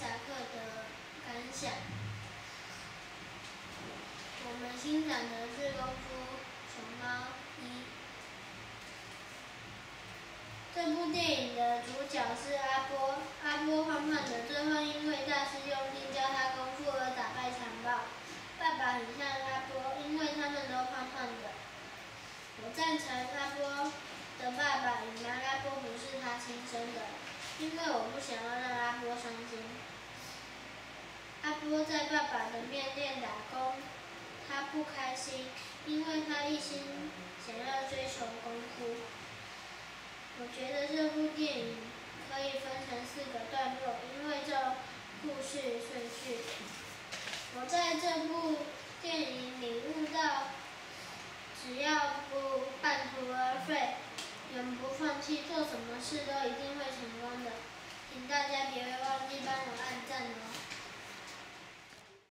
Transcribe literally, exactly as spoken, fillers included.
萨克的感想。我们欣赏的是《功夫熊猫一》。这部电影的主角是阿波，阿波胖胖的，最后因为大师用力教他功夫而打败强暴。爸爸很像阿波，因为他们都胖胖的。我赞成阿波的爸爸隐瞒阿波不是他亲生的，因为我不想要让阿波伤心。阿波在爸爸的面店打工，他不开心，因为他一心想要追求功夫。我觉得这部电影可以分成四个段落，因为照故事顺序。我在这部电影领悟到，只要不半途而废，永不放弃，做什么事都一定会成功的。请大家别忘记帮我按赞哦。